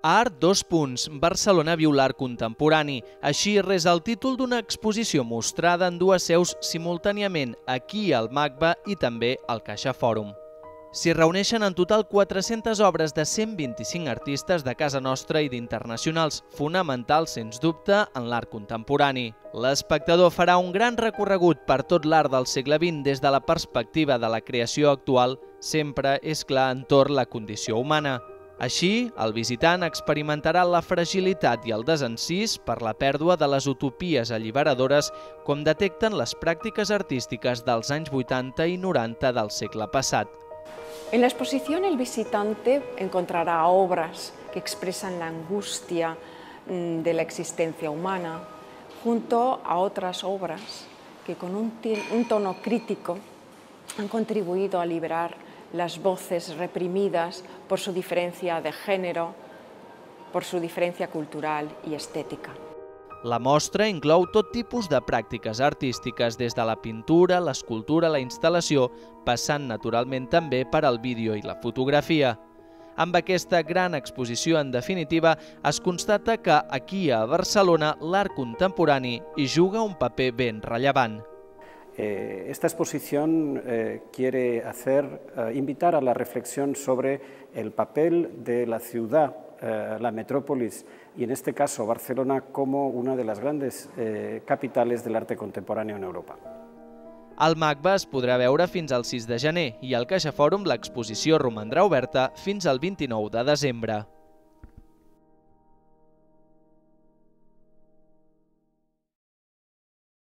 Art, Barcelona viu l'art contemporani. Així resa el títol d'una exposició mostrada en dues seus simultàniament, aquí al MACBA i també al Caixa Fòrum. S'hi reuneixen en total 400 obres de 125 artistes de casa nostra i d'internacionals, fonamentals, sens dubte, en l'art contemporani. L'espectador farà un gran recorregut per tot l'art del segle XX des de la perspectiva de la creació actual, sempre, és clar, entorn la condició humana. Així, el visitant experimentarà la fragilitat i el desencís per la pèrdua de les utopies alliberadores com detecten les pràctiques artístiques dels anys 80 i 90 del segle passat. En la exposición el visitante encontrará obras que expresan la angustia de la existencia humana junto a otras obras que con un tono crítico han contribuido a liberar las voces reprimidas por su diferencia de género, por su diferencia cultural y estética. La mostra inclou tot tipus de pràctiques artístiques, des de la pintura, l'escultura, la instal·lació, passant naturalment també per al vídeo i la fotografia. Amb aquesta gran exposició, en definitiva, es constata que aquí a Barcelona l'art contemporani hi juga un paper ben rellevant. Esta exposición quiere invitar a la reflexión sobre el papel de la ciudad, la metrópolis, y en este caso Barcelona, como una de las grandes capitales del arte contemporáneo en Europa. Al MACBA es podrà veure fins al 6 de gener i al Caixa Fòrum l'exposició romandrà oberta fins al 29 de desembre.